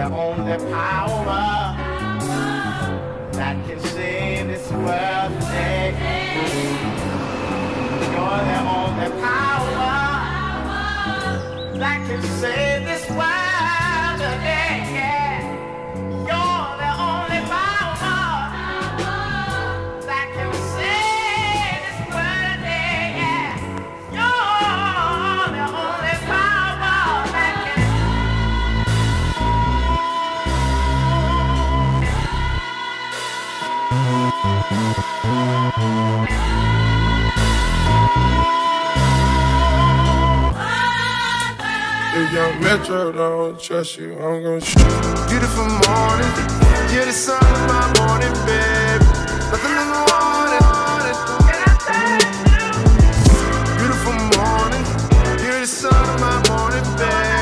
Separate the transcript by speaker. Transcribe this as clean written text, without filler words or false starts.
Speaker 1: the only power that can save this world today. You're the only power that can save this world today. You're the only power that can save this world today. You're the only power that can.
Speaker 2: If young Metro don't trust you, I'm gonna shoot you. Beautiful morning, you're the sun of my morning, babe. Nothing in the morning. Beautiful morning, you're the sun of my morning, babe.